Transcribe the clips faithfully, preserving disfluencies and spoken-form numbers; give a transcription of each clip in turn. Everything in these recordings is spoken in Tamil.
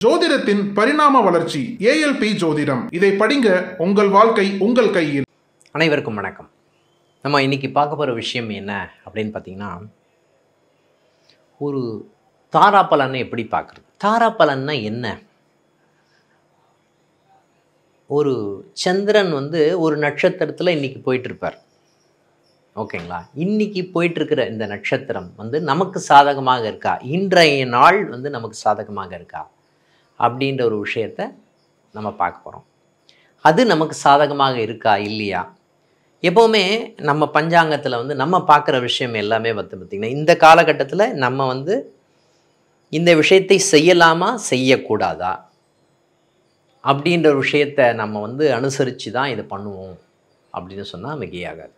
ஜோதிடத்தின் பரிணாம வளர்ச்சி ஏஎல்பி ஜோதிடம். இதை படிங்க, உங்கள் வாழ்க்கை உங்கள் கையில். அனைவருக்கும் வணக்கம். நம்ம இன்னைக்கு பார்க்க போகிற விஷயம் என்ன அப்படின்னு பார்த்தீங்கன்னா, ஒரு தாரா பலனை எப்படி பார்க்குறது. தாரா பலன்னா என்ன? ஒரு சந்திரன் வந்து ஒரு நட்சத்திரத்தில் இன்னைக்கு போயிட்டுருப்பார். ஓகேங்களா? இன்னைக்கு போயிட்டுருக்கிற இந்த நட்சத்திரம் வந்து நமக்கு சாதகமாக இருக்கா, இன்றைய நாள் வந்து நமக்கு சாதகமாக இருக்கா அப்படின்ற ஒரு விஷயத்தை நம்ம பார்க்க போகிறோம். அது நமக்கு சாதகமாக இருக்கா இல்லையா? எப்போவுமே நம்ம பஞ்சாங்கத்தில் வந்து நம்ம பார்க்குற விஷயம் எல்லாமே வந்து பார்த்திங்கன்னா, இந்த காலகட்டத்தில் நம்ம வந்து இந்த விஷயத்தை செய்யலாமா செய்யக்கூடாதா அப்படின்ற ஒரு விஷயத்தை நம்ம வந்து அனுசரித்து தான் இதை பண்ணுவோம் அப்படின்னு சொன்னால் மிகையாகாது.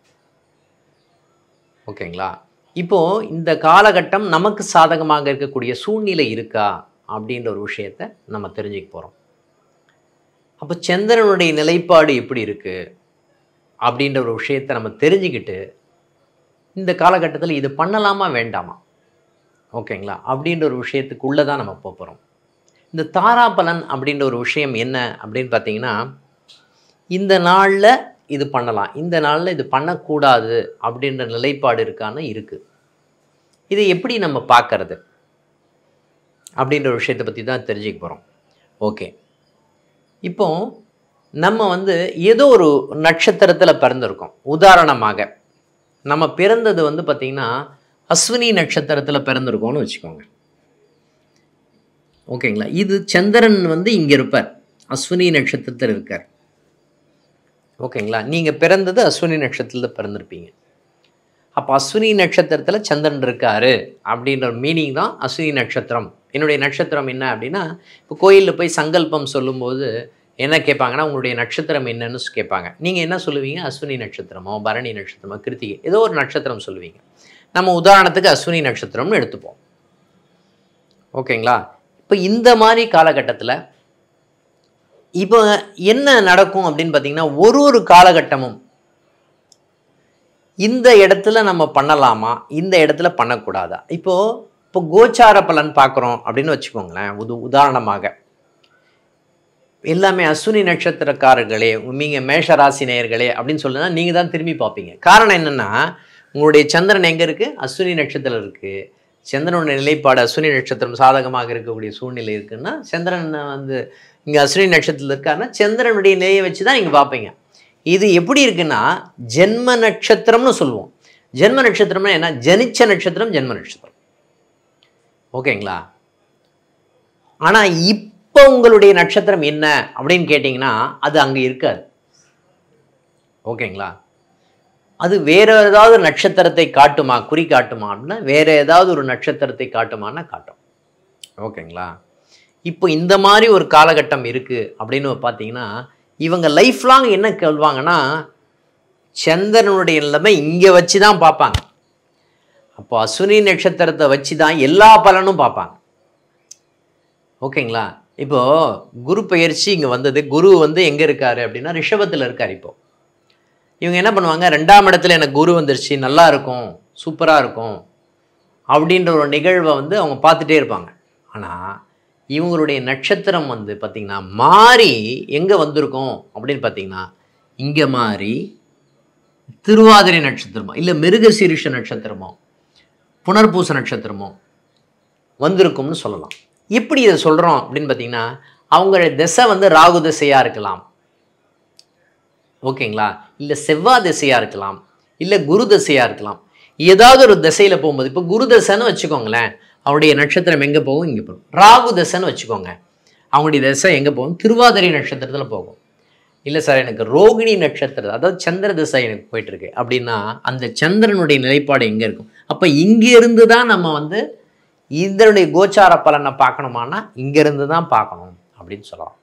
ஓகேங்களா? இப்போது இந்த காலகட்டம் நமக்கு சாதகமாக இருக்கக்கூடிய சூழ்நிலை இருக்கா அப்படின்ற ஒரு விஷயத்தை நம்ம தெரிஞ்சுக்க போகிறோம். அப்போ சந்திரனுடைய நிலைப்பாடு எப்படி இருக்குது அப்படின்ற ஒரு விஷயத்தை நம்ம தெரிஞ்சுக்கிட்டு இந்த காலகட்டத்தில் இது பண்ணலாமா வேண்டாமா, ஓகேங்களா, அப்படின்ற ஒரு விஷயத்துக்குள்ளே தான் நம்ம போக போகிறோம். இந்த தாரா பலன் அப்படின்ற ஒரு விஷயம் என்ன அப்படின்னு பார்த்தீங்கன்னா, இந்த நாளில் இது பண்ணலாம், இந்த நாளில் இது பண்ணக்கூடாது அப்படின்ற நிலைப்பாடு இருக்கான்னு இருக்குது. இதை எப்படி நம்ம பார்க்கறது அப்படின்ற ஒரு விஷயத்தை பற்றி தான் தெரிஞ்சுக்க போகிறோம். ஓகே, இப்போ நம்ம வந்து ஏதோ ஒரு நட்சத்திரத்தில் பிறந்திருக்கோம். உதாரணமாக நம்ம பிறந்தது வந்து பார்த்திங்கன்னா அஸ்வினி நட்சத்திரத்தில் பிறந்திருக்கோம்னு வச்சுக்கோங்க. ஓகேங்களா? இது சந்திரன் வந்து இங்கே இருப்பார், அஸ்வினி நட்சத்திரத்தில் இருக்கார். ஓகேங்களா? நீங்கள் பிறந்தது அஸ்வினி நட்சத்திரத்தில் பிறந்திருப்பீங்க. அப்போ அஸ்வினி நட்சத்திரத்தில் சந்திரன் இருக்கார் அப்படின்ற மீனிங் தான் அஸ்வினி நட்சத்திரம். என்னுடைய நட்சத்திரம் என்ன அப்படின்னா, இப்போ கோயிலில் போய் சங்கல்பம் சொல்லும்போது என்ன கேட்பாங்கன்னா, உங்களுடைய நட்சத்திரம் என்னன்னு கேட்பாங்க. நீங்கள் என்ன சொல்லுவீங்க? அஸ்வினி நட்சத்திரமோ பரணி நட்சத்திரமோ கிருத்திகை ஏதோ ஒரு நட்சத்திரம் சொல்லுவீங்க. நம்ம உதாரணத்துக்கு அஸ்வினி நட்சத்திரம்னு எடுத்துப்போம். ஓகேங்களா? இப்போ இந்த மாதிரி காலகட்டத்தில் இப்போ என்ன நடக்கும் அப்படின்னு பார்த்தீங்கன்னா, ஒரு ஒரு காலகட்டமும் இந்த இடத்துல நம்ம பண்ணலாமா, இந்த இடத்துல பண்ணக்கூடாதா. இப்போது இப்போ கோச்சார பலன் பார்க்குறோம் அப்படின்னு வச்சுக்கோங்களேன். உது உதாரணமாக எல்லாமே அஸ்வினி நட்சத்திரக்காரர்களே, நீங்கள் மேஷ ராசி நேயர்களே அப்படின்னு சொல்லுன்னா நீங்கள் தான் திரும்பி பார்ப்பீங்க. காரணம் என்னென்னா, உங்களுடைய சந்திரன் எங்கே இருக்குது? அஸ்வினி நட்சத்திரம் இருக்குது. சந்திரனுடைய நிலைப்பாடு அஸ்வினி நட்சத்திரம் சாதகமாக இருக்கக்கூடிய சூழ்நிலை இருக்குன்னா, சந்திரன் வந்து இங்கே அஸ்வினி நட்சத்திரத்தில் இருக்காருன்னா சந்திரனுடைய நிலையை வச்சு தான் நீங்கள் பார்ப்பீங்க. இது எப்படி இருக்குன்னா, ஜென்ம நட்சத்திரம்னு சொல்லுவோம். ஜென்ம நட்சத்திரம்னா என்ன? ஜனிச்ச நட்சத்திரம் ஜென்ம நட்சத்திரம். ஓகேங்களா? ஆனால் இப்போ உங்களுடைய நட்சத்திரம் என்ன அப்படின்னு கேட்டிங்கன்னா, அது அங்கே இருக்காது. ஓகேங்களா? அது வேறு ஏதாவது நட்சத்திரத்தை காட்டுமா, குறி காட்டுமா அப்படின்னா வேறு ஏதாவது ஒரு நட்சத்திரத்தை காட்டுமான்னா காட்டும். ஓகேங்களா? இப்போ இந்த மாதிரி ஒரு காலகட்டம் இருக்குது அப்படின்னு பார்த்தீங்கன்னா, இவங்க லைஃப் லாங் என்ன சொல்வாங்கன்னா, சந்திரனுடைய நிலைமை இங்கே வச்சு தான் பார்ப்பாங்க. அப்போ அஸ்வினி நட்சத்திரத்தை வச்சு தான் எல்லா பலனும் பார்ப்பாங்க. ஓகேங்களா? இப்போது குரு பெயர்ச்சி இங்கே வந்தது. குரு வந்து எங்கே இருக்கார் அப்படின்னா ரிஷபத்தில் இருக்கார். இப்போது இவங்க என்ன பண்ணுவாங்க, ரெண்டாம் இடத்துல எனக்கு குரு வந்துருச்சு, நல்லா இருக்கும், சூப்பராக இருக்கும் அப்படின்ற ஒரு நிகழ்வை வந்து அவங்க பார்த்துட்டே இருப்பாங்க. ஆனால் இவங்களுடைய நட்சத்திரம் வந்து பார்த்திங்கன்னா மாறி எங்கே வந்திருக்கோம் அப்படின்னு பார்த்திங்கன்னா, இங்கே மாறி திருவாதிரை நட்சத்திரமோ இல்லை மிருகசீரிஷ நட்சத்திரமோ புனர்பூச நட்சத்திரமோ வந்திருக்கும்னு சொல்லலாம். எப்படி இதை சொல்கிறோம் அப்படின்னு பார்த்திங்கன்னா, அவங்களுடைய திசை வந்து ராகு திசையாக இருக்கலாம். ஓகேங்களா? இல்லை செவ்வாய் திசையாக இருக்கலாம், இல்லை குரு திசையாக இருக்கலாம். ஏதாவது ஒரு திசையில் போகும்போது, இப்போ குரு திசைன்னு வச்சுக்கோங்களேன், அவருடைய நட்சத்திரம் எங்கே போகும்? இங்கே போகும். ராகு திசைன்னு வச்சுக்கோங்க, அவங்களுடைய திசை எங்கே போகும்? திருவாதிரை நட்சத்திரத்தில் போகும். இல்லை சார், எனக்கு ரோகிணி நட்சத்திரம், அதாவது சந்திர திசை எனக்கு போயிட்டுருக்கு அப்படின்னா அந்த சந்திரனுடைய நிலைப்பாடு எங்கே இருக்கும்? அப்போ இங்கேருந்து தான் நம்ம வந்து இதனுடைய கோச்சார பலனை பார்க்கணுமானா இங்கேருந்து தான் பார்க்கணும் அப்படின்னு சொல்லலாம்.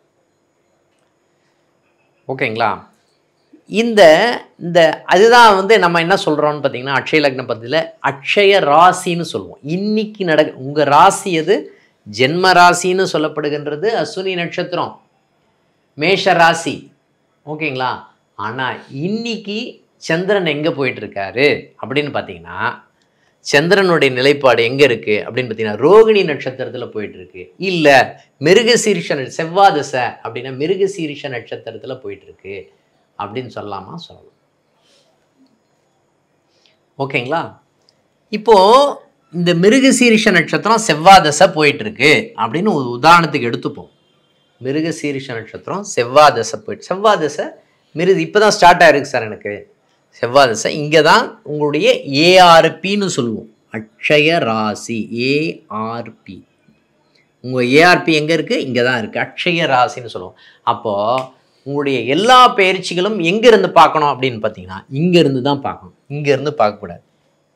ஓகேங்களா? இந்த இந்த அதுதான் வந்து நம்ம என்ன சொல்கிறோம்னு பார்த்தீங்கன்னா, அக்ஷய லக்ன பத்தியில் அக்ஷய ராசின்னு சொல்லுவோம். இன்னைக்கு நட உங்கள் ராசி எது? ஜென்ம ராசின்னு சொல்லப்படுகின்றது அஸ்வினி நட்சத்திரம், மேஷ ராசி. ஓகேங்களா? ஆனால் இன்னைக்கு சந்திரன் எங்கே போயிட்டுருக்காரு அப்படின்னு பார்த்தீங்கன்னா, சந்திரனுடைய நிலைப்பாடு எங்கே இருக்குது அப்படின்னு பார்த்தீங்கன்னா ரோகிணி நட்சத்திரத்தில் போயிட்டு இருக்கு. இல்லை மிருகசீரிஷ செவ்வாதசை அப்படின்னா மிருகசீரிஷ நட்சத்திரத்தில் போயிட்டு இருக்கு அப்படின்னு சொல்லலாமா? சொல்லலாம். ஓகேங்களா? இப்போது இந்த மிருகசீரிஷ நட்சத்திரம் செவ்வாதசை போயிட்டு இருக்கு அப்படின்னு ஒரு உதாரணத்துக்கு எடுத்துப்போம். மிருகசீரிஷ நட்சத்திரம் செவ்வாதசை போயிட்டு செவ்வாதசை மிருது இப்போ தான் ஸ்டார்ட் ஆகிருக்கு சார் எனக்கு செவ்வாதசை. இங்கே தான் உங்களுடைய ஏஆர்பின்னு சொல்லுவோம், அக்ஷய ராசி. ஏஆர்பி உங்கள் ஏஆர்பி எங்கே இருக்குது? இங்கே தான் இருக்குது, அக்ஷய ராசின்னு சொல்லுவோம். அப்போது உங்களுடைய எல்லா பயிற்சிகளும் எங்கேருந்து பார்க்கணும் அப்படின்னு பார்த்தீங்கன்னா இங்கேருந்து தான் பார்க்கணும், இங்கேருந்து பார்க்கக்கூடாது.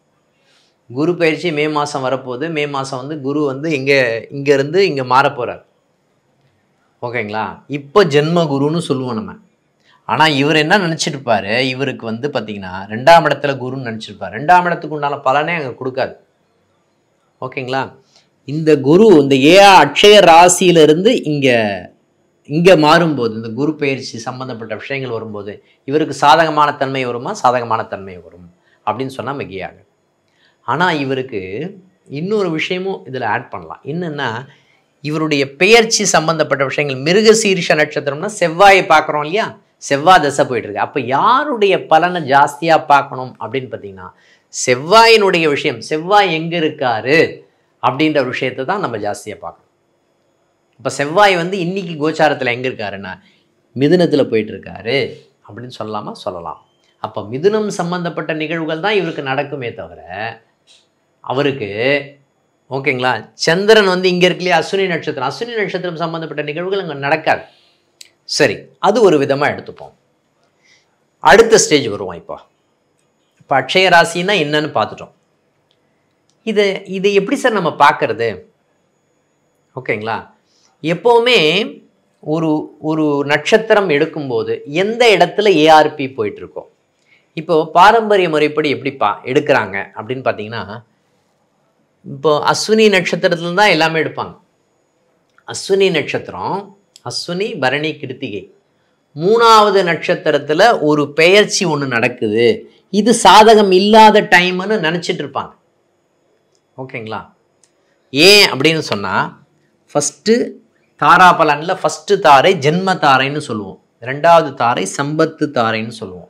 குரு பயிற்சி மே மாதம் வரப்போகுது. மே மாதம் வந்து குரு வந்து இங்கே இங்கேருந்து இங்கே மாற போகிறார். ஓகேங்களா? இப்போ ஜென்ம குருன்னு சொல்லுவோம் நம்ம. ஆனால் இவர் என்ன நினச்சிருப்பார், இவருக்கு வந்து பார்த்திங்கன்னா ரெண்டாம் இடத்துல குருன்னு நினச்சிருப்பார். ரெண்டாம் இடத்துக்கு உண்டான பலனே அங்கே கொடுக்காது. ஓகேங்களா? இந்த குரு இந்த ஏ அக்ஷய ராசியிலிருந்து இங்கே இங்கே மாறும்போது இந்த குரு பயிற்சி சம்மந்தப்பட்ட விஷயங்கள் வரும்போது இவருக்கு சாதகமான தன்மை வருமா, சாதகமான தன்மை வரும் அப்படின்னு சொன்னால் மிகையாக. ஆனால் இவருக்கு இன்னொரு விஷயமும் இதில் ஆட் பண்ணலாம். என்னென்னா இவருடைய பெயர்ச்சி சம்பந்தப்பட்ட விஷயங்கள் மிருகசீரிஷ நட்சத்திரம்னா செவ்வாயை பார்க்குறோம் இல்லையா, செவ்வாய் தசை போயிட்டுருக்கு. அப்போ யாருடைய பலனை ஜாஸ்தியாக பார்க்கணும் அப்படின்னு பார்த்தீங்கன்னா செவ்வாயினுடைய விஷயம், செவ்வாய் எங்கே இருக்காரு அப்படின்ற விஷயத்தை தான் நம்ம ஜாஸ்தியாக பார்க்கணும். இப்போ செவ்வாய் வந்து இன்னைக்கு கோச்சாரத்தில் எங்கே இருக்காருன்னா மிதுனத்தில் போயிட்டுருக்காரு அப்படின்னு சொல்லலாமா? சொல்லலாம். அப்போ மிதுனம் சம்பந்தப்பட்ட நிகழ்வுகள் தான் இவருக்கு நடக்குமே தவிர அவருக்கு ஓகேங்களா சந்திரன் வந்து இங்கே இருக்கு இல்லையா அஸ்வினி நட்சத்திரம், அஸ்வினி நட்சத்திரம் சம்மந்தப்பட்ட நிகழ்வுகள் அங்கே நடக்காது. சரி, அது ஒரு விதமாக எடுத்துப்போம். அடுத்த ஸ்டேஜ் வருவோம். இப்போ இப்போ அக்ஷய ராசின்னா என்னன்னு பார்த்துட்டோம். இதை இதை எப்படி சார் நம்ம பார்க்கறது? ஓகேங்களா, எப்போவுமே ஒரு ஒரு நட்சத்திரம் எடுக்கும்போது எந்த இடத்துல ஏஆர்பி போயிட்டுருக்கோம். இப்போது பாரம்பரிய முறைப்படி எப்படி பா எடுக்கிறாங்க அப்படின்னு பார்த்தீங்கன்னா இப்போ அஸ்வினி நட்சத்திரத்துல தான் எல்லாமே எடுப்பாங்க. அஸ்வினி நட்சத்திரம், அஸ்வினி பரணி கிருத்திகை மூணாவது நட்சத்திரத்தில் ஒரு பெயர்ச்சி ஒன்று நடக்குது, இது சாதகம் இல்லாத டைம்னு நினச்சிட்டு இருப்பாங்க. ஓகேங்களா? ஏன் அப்படின்னு சொன்னால் ஃபஸ்ட்டு தாராபலனில் ஃபஸ்ட்டு தாரை ஜென்ம தாரைன்னு சொல்லுவோம், ரெண்டாவது தாரை சம்பத்து தாரைன்னு சொல்லுவோம்,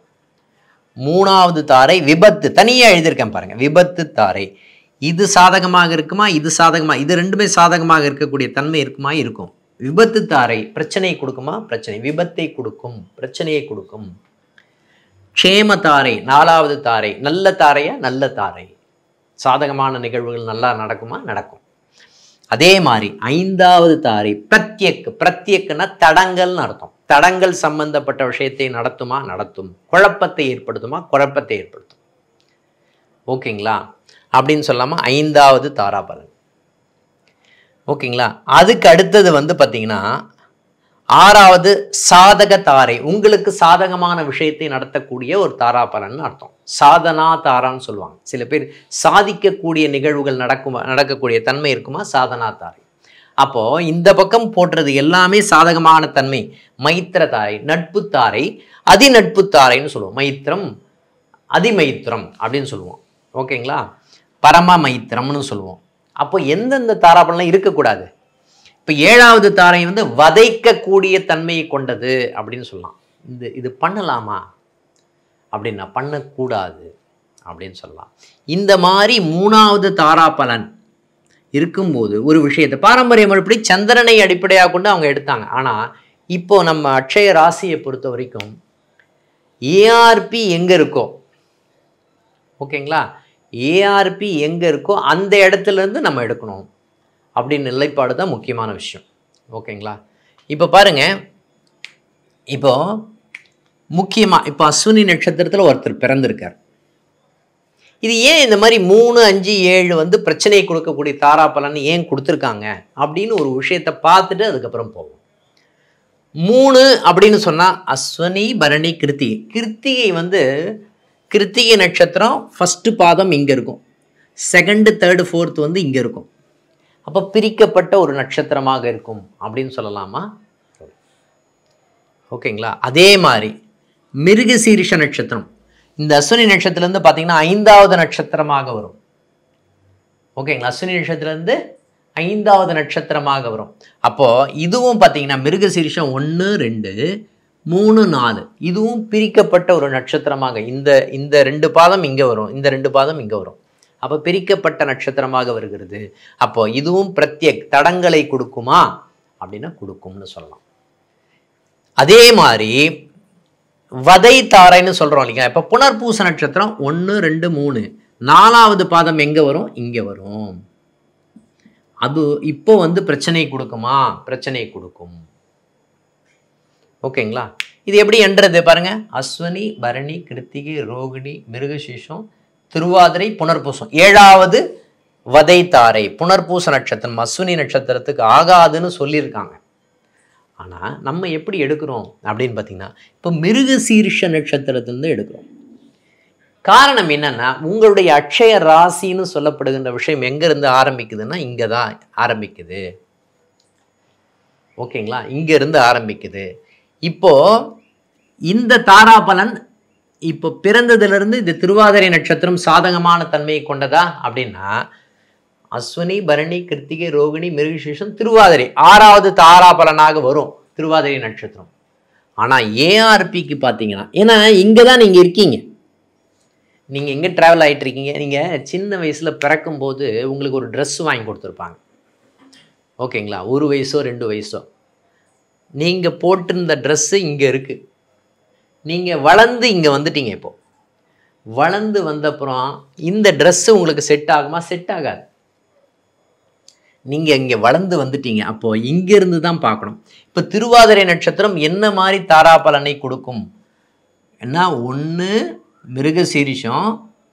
மூணாவது தாரை விபத்து. தனியாக எழுதியிருக்கேன் பாருங்கள், விபத்து தாரை. இது சாதகமாக இருக்குமா, இது சாதகமாக, இது ரெண்டுமே சாதகமாக இருக்கக்கூடிய தன்மை இருக்குமா? இருக்கும். விபத்து தாரை பிரச்சனையை கொடுக்குமா? பிரச்சனை விபத்தை கொடுக்கும், பிரச்சனையை கொடுக்கும். க்ஷேம தாரை நாலாவது தாரை நல்ல தாரையா? நல்ல தாரை, சாதகமான நிகழ்வுகள் நல்லா நடக்குமா? நடக்கும். அதே மாதிரி ஐந்தாவது தாரை பிரத்யக். பிரத்யக்குன்னா தடங்கள்னு அர்த்தம். தடங்கள் சம்பந்தப்பட்ட விஷயத்தை நடத்துமா? நடத்தும். குழப்பத்தை ஏற்படுத்துமா? குழப்பத்தை ஏற்படுத்தும். ஓகேங்களா அப்படின்னு சொல்லாமல் ஐந்தாவது தாராபலன். ஓகேங்களா, அதுக்கு அடுத்தது வந்து பார்த்தீங்கன்னா ஆறாவது சாதக தாரை, உங்களுக்கு சாதகமான விஷயத்தை நடத்தக்கூடிய ஒரு தாராபலன் அர்த்தம். சாதனா தாரான்னு சொல்லுவாங்க. சில பேர் சாதிக்கக்கூடிய நிகழ்வுகள் நடக்கும் நடக்கக்கூடிய தன்மை இருக்குமா? சாதனா தாரை. அப்போது இந்த பக்கம் போட்டுறது எல்லாமே சாதகமான தன்மை. மைத்திர தாரை, நட்பு தாரை, அதிநட்பு தாரைன்னு சொல்லுவோம். மைத்திரம் அதிமைத்திரம் அப்படின்னு சொல்லுவோம். ஓகேங்களா, பரம மைத்திரம்னு சொல்லுவோம். அப்போ எந்தெந்த தாராபலன்லாம் இருக்கக்கூடாது? இப்போ ஏழாவது தாரை வந்து வதைக்கக்கூடிய தன்மையை கொண்டது அப்படின்னு சொல்லலாம். இந்த இது பண்ணலாமா அப்படின்னா பண்ணக்கூடாது அப்படின்னு சொல்லலாம். இந்த மாதிரி மூணாவது தாராபலன் இருக்கும்போது ஒரு விஷயத்தை பாரம்பரிய முறைப்படி சந்திரனை அடிப்படையாக கொண்டு அவங்க எடுத்தாங்க. ஆனால் இப்போ நம்ம அக்ஷய ராசியை பொறுத்த வரைக்கும் ஏஆர்பி எங்கே இருக்கோ, ஓகேங்களா, ஏஆர்பி எங்கே இருக்கோ அந்த இடத்துலேருந்து நம்ம எடுக்கணும் அப்படின்னு நிலைப்பாடு தான் முக்கியமான விஷயம். ஓகேங்களா, இப்போ பாருங்கள், இப்போ முக்கியமாக இப்போ அஸ்வினி நட்சத்திரத்தில் ஒருத்தர் பிறந்திருக்கார். இது ஏன் இந்த மாதிரி மூணு அஞ்சு ஏழு வந்து பிரச்சனையை கொடுக்கக்கூடிய தாராபலன் ஏன் கொடுத்துருக்காங்க அப்படின்னு ஒரு விஷயத்தை பார்த்துட்டு அதுக்கப்புறம் போவோம். மூணு அப்படின்னு சொன்னால் அஸ்வினி பரணி கிருத்திகை. கிருத்திகை வந்து கிருத்திகை நட்சத்திரம் ஃபஸ்ட்டு பாதம் இங்கே இருக்கும், செகண்டு தேர்டு ஃபோர்த்து வந்து இங்கே இருக்கும். அப்போ பிரிக்கப்பட்ட ஒரு நட்சத்திரமாக இருக்கும் அப்படின்னு சொல்லலாமா? ஓகேங்களா. அதே மாதிரி மிருகசீரிஷ நட்சத்திரம் இந்த அஸ்வினி நட்சத்திரத்துலேருந்து பார்த்தீங்கன்னா ஐந்தாவது நட்சத்திரமாக வரும். ஓகேங்களா? அஸ்வினி நட்சத்திரத்திலிருந்து ஐந்தாவது நட்சத்திரமாக வரும். அப்போது இதுவும் பார்த்தீங்கன்னா மிருகசீரிஷம் ஒன்று ரெண்டு மூணு நாலு இதுவும் பிரிக்கப்பட்ட ஒரு நட்சத்திரமாக இந்த இந்த ரெண்டு பாதம் இங்கே வரும், இந்த ரெண்டு பாதம் இங்கே வரும். அப்போ பிரிக்கப்பட்ட நட்சத்திரமாக வருகிறது. அப்போ இதுவும் பிரத்யேக் தடங்களை கொடுக்குமா அப்படின்னா கொடுக்கும்னு சொல்லலாம். அதே மாதிரி வதை தாரைன்னு சொல்கிறோம் இல்லைங்களா? இப்போ புனர்பூச நட்சத்திரம் ஒன்று ரெண்டு மூணு நாலாவது பாதம் எங்கே வரும்? இங்கே வரும். அது இப்போ வந்து பிரச்சனை கொடுக்குமா? பிரச்சனை கொடுக்கும். ஓகேங்களா? இது எப்படி என்றது பாருங்க. அஸ்வினி பரணி கிருத்திகை ரோகிணி மிருகசீஷம் திருவாதிரை புனர்பூசம் ஏழாவது வதை தாரை புனர்பூச நட்சத்திரம் அஸ்வினி நட்சத்திரத்துக்கு ஆகாதுன்னு சொல்லியிருக்காங்க. ஆனால் நம்ம எப்படி எடுக்கிறோம் அப்படின்னு பார்த்தீங்கன்னா இப்போ மிருகசீரிஷ நட்சத்திரத்திலிருந்து எடுக்கிறோம். காரணம் என்னன்னா உங்களுடைய அட்சய ராசின்னு சொல்லப்படுகின்ற விஷயம் எங்கேருந்து ஆரம்பிக்குதுன்னா இங்கே தான் ஆரம்பிக்குது. ஓகேங்களா? இங்கேருந்து ஆரம்பிக்குது. இப்போ இந்த தாராபலன் இப்போ பிறந்ததுலேருந்து இந்த திருவாதிரை நட்சத்திரம் சாதகமான தன்மையை கொண்டதா அப்படின்னா அஸ்வினி பரணி கிருத்திகை ரோகிணி மிருகசீஷம் திருவாதிரை ஆறாவது தாராபலனாக வரும் திருவாதிரை நட்சத்திரம். ஆனால் ஏஆர்பிக்கு பார்த்தீங்கன்னா ஏன்னா இங்கே தான் நீங்கள் இருக்கீங்க, நீங்கள் எங்கே ட்ராவல் ஆகிட்டு இருக்கீங்க. நீங்கள் சின்ன வயசில் பிறக்கும்போது உங்களுக்கு ஒரு ட்ரெஸ் வாங்கி கொடுத்துருப்பாங்க. ஓகேங்களா? ஒரு வயசோ ரெண்டு வயசோ நீங்கள் போட்டிருந்த ட்ரெஸ்ஸு இங்கே இருக்குது. நீங்கள் வளர்ந்து இங்கே வந்துட்டீங்க. இப்போது வளர்ந்து வந்தப்புறம் இந்த ட்ரெஸ்ஸு உங்களுக்கு செட் ஆகுமா? செட் ஆகாது. நீங்கள் இங்கே வளர்ந்து வந்துட்டீங்க. அப்போது இங்கேருந்து தான் பார்க்கணும். இப்போ திருவாதிரை நட்சத்திரம் என்ன மாதிரி தாராபலனை கொடுக்கும்? ஏன்னா ஒன்று மிருகசீரிஷம்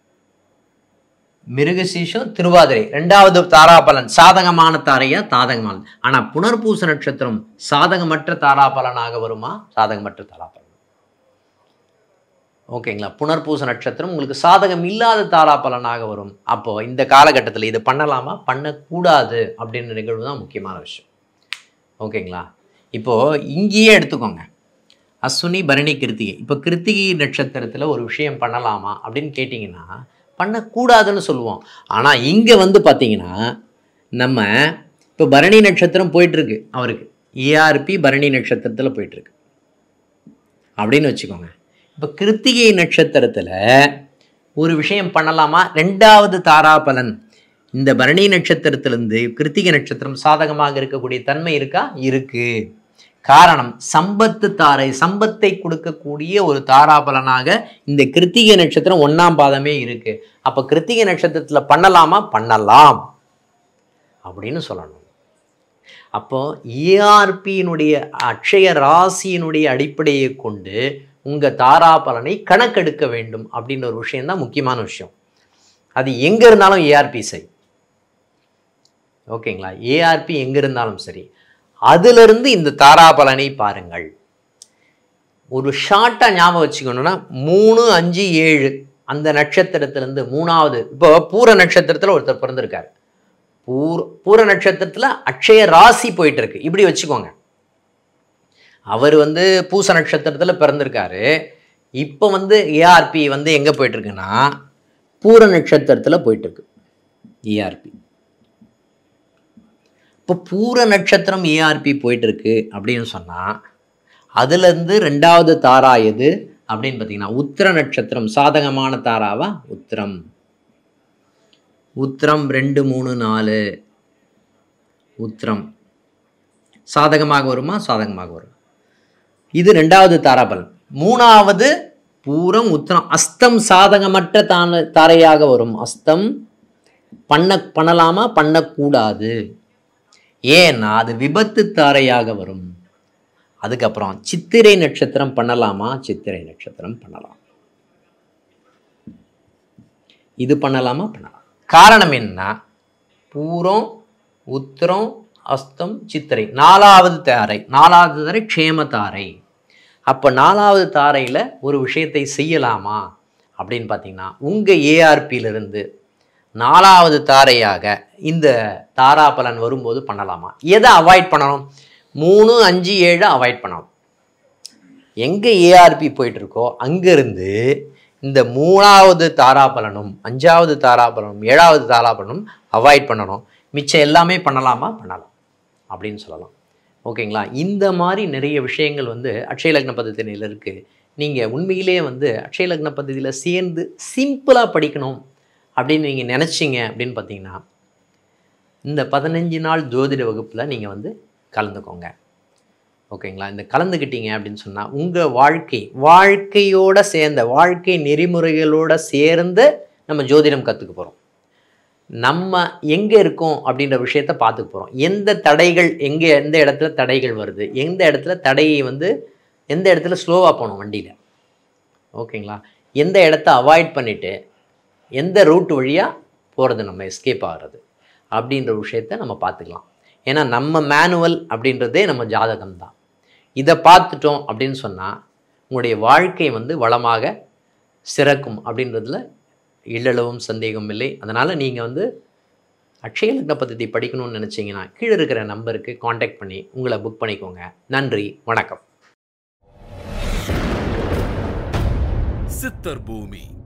மிருகசீஷம் திருவாதிரை ரெண்டாவது தாராபலன் சாதகமான தாரையா தாதகமான. ஆனால் புனர்பூச நட்சத்திரம் சாதகமற்ற தாராபலனாக வருமா? சாதகமற்ற தாராபலன். ஓகேங்களா? புனர்பூச நட்சத்திரம் உங்களுக்கு சாதகம் இல்லாத தாராபலனாக வரும். அப்போ இந்த காலகட்டத்தில் இது பண்ணலாமா பண்ணக்கூடாது அப்படின்ற நிகழ்வு தான் முக்கியமான விஷயம். ஓகேங்களா? இப்போ இங்கேயே எடுத்துக்கோங்க அஸ்வினி பரணி கிருத்திகை. இப்போ கிருத்திகை நட்சத்திரத்தில் ஒரு விஷயம் பண்ணலாமா அப்படின்னு கேட்டிங்கன்னா பண்ணக்கூடாதுன்னு சொல்லுவோம். ஆனால் இங்கே வந்து பார்த்தீங்கன்னா நம்ம இப்போ பரணி நட்சத்திரம் போயிட்டுருக்கு, அவருக்கு ஏஆர்பி பரணி நட்சத்திரத்தில் போயிட்டுருக்கு அப்படின்னு வச்சுக்கோங்க. இப்போ கிருத்திகை நட்சத்திரத்தில் ஒரு விஷயம் பண்ணலாமா? ரெண்டாவது தாராபலன் இந்த பரணி நட்சத்திரத்திலிருந்து கிருத்திகை நட்சத்திரம் சாதகமாக இருக்கக்கூடிய தன்மை இருக்கா? இருக்கு. காரணம் சம்பத்து தாரை, சம்பத்தை கொடுக்கக்கூடிய ஒரு தாராபலனாக இந்த கிருத்திகை நட்சத்திரம் ஒன்றாம் பாதமே இருக்கு. அப்போ கிருத்திகை நட்சத்திரத்தில் பண்ணலாமா? பண்ணலாம் அப்படின்னு சொல்லணும். அப்போ ஏஆர்பியினுடைய அட்சய ராசியினுடைய அடிப்படையை கொண்டு உங்கள் தாராபலனை கணக்கெடுக்க வேண்டும் அப்படின்ற ஒரு விஷயம்தான் முக்கியமான விஷயம். அது எங்கே இருந்தாலும் ஏஆர்பி சரி. ஓகேங்களா? ஏஆர்பி எங்கே இருந்தாலும் சரி, அதிலிருந்து இந்த தாராபலனை பாருங்கள். ஒரு ஷார்ட்டாக ஞாபகம் வச்சுக்கணும்னா மூணு அஞ்சு ஏழு அந்த நட்சத்திரத்திலேருந்து மூணாவது இப்போ பூர நட்சத்திரத்தில் ஒருத்தர் பிறந்திருக்காரு. பூர பூர நட்சத்திரத்தில் அட்சய ராசி போயிட்டு இருக்கு இப்படி வச்சுக்கோங்க. அவர் வந்து பூச நட்சத்திரத்தில் பிறந்திருக்காரு. இப்போ வந்து ஏஆர்பி வந்து எங்கே போயிட்டுருக்குன்னா பூர நட்சத்திரத்தில் போயிட்டுருக்கு ஏஆர்பி. இப்போ பூர நட்சத்திரம் ஏஆர்பி போயிட்டுருக்கு அப்படின்னு சொன்னால் அதுலேருந்து ரெண்டாவது தாரா எது அப்படின்னு பார்த்தீங்கன்னா உத்திர நட்சத்திரம் சாதகமான தாராவா? உத்திரம். உத்திரம் ரெண்டு மூணு நாலு உத்திரம் சாதகமாக வருமா? சாதகமாக வரும். இது ரெண்டாவது தாராபலன். மூணாவது பூரம் உத்திரம் அஸ்தம் சாதகமற்ற தான தாரையாக வரும். அஸ்தம் பண்ண பண்ணலாமா? பண்ணக்கூடாது. ஏன்னா அது விபத்து தாரையாக வரும். அதுக்கப்புறம் சித்திரை நட்சத்திரம் பண்ணலாமா? சித்திரை நட்சத்திரம் பண்ணலாம். இது பண்ணலாமா? பண்ணலாம். காரணம் என்ன? பூரம் உத்திரம் அஸ்தம் சித்திரை நாலாவது தாரை. நாலாவது தாரை க்ஷேம தாரை. அப்போ நாலாவது தாரையில் ஒரு விஷயத்தை செய்யலாமா அப்படின்னு பார்த்தீங்கன்னா உங்கள் ஏஆர்பியிலிருந்து நாலாவது தாரையாக இந்த தாராபலன் வரும்போது பண்ணலாமா? எதை அவாய்ட் பண்ணணும்? மூணு அஞ்சு ஏழு அவாய்ட் பண்ணணும். எங்கே ஏஆர்பி போயிட்டுருக்கோ அங்கேருந்து இந்த மூணாவது தாராபலனும் அஞ்சாவது தாராபலனும் ஏழாவது தாராபலனும் அவாய்ட் பண்ணணும். மிச்சம் எல்லாமே பண்ணலாமா? பண்ணலாம் அப்படின்னு சொல்லலாம். ஓகேங்களா? இந்த மாதிரி நிறைய விஷயங்கள் வந்து அட்சய லக்ன பద్ధதியில் இருக்குது. நீங்கள் உண்மையிலே வந்து அட்சய லக்ன பద్ధதியில் சேர்ந்து சிம்பிளாக படிக்கணும் அப்படின்னு நீங்கள் நினச்சிங்க அப்படின்னு பார்த்தீங்கன்னா, இந்த பதினஞ்சு நாள் ஜோதிட வகுப்பில் நீங்கள் வந்து கலந்துக்கோங்க. ஓகேங்களா? இந்த கலந்துக்கிட்டீங்க அப்படின்னு சொன்னால் உங்கள் வாழ்க்கை வாழ்க்கையோடு சேர்ந்த வாழ்க்கை நெறிமுறைகளோடு சேர்ந்து நம்ம ஜோதிடம் கற்றுக்க போகிறோம். நம்ம எங்கே இருக்கோம் அப்படின்ற விஷயத்த பார்த்துக்க போகிறோம். எந்த தடைகள் எங்கே எந்த இடத்துல தடைகள் வருது, எந்த இடத்துல தடையை வந்து எந்த இடத்துல ஸ்லோவாக போகணும் வண்டியில். ஓகேங்களா? எந்த இடத்த அவாய்ட் பண்ணிவிட்டு எந்த ரூட் வழியாக போகிறது, நம்ம எஸ்கேப் ஆகிறது அப்படின்ற விஷயத்த நம்ம பார்த்துக்கலாம். ஏன்னா நம்ம மேனுவல் அப்படின்றதே நம்ம ஜாதகம் தான். இதை பார்த்துட்டோம் அப்படின்னு சொன்னால் உங்களுடைய வாழ்க்கை வந்து வளமாக சிறக்கும் அப்படின்றதுல இல்லளவும் சந்தேகம் இல்லை. அதனால் நீங்கள் வந்து அட்சய லக்ன பద్ధதி படிக்கணும்னு நினச்சிங்கன்னா கீழே இருக்கிற நம்பருக்கு காண்டாக்ட் பண்ணி உங்களை புக் பண்ணிக்கோங்க. நன்றி, வணக்கம். சித்தர் பூமி.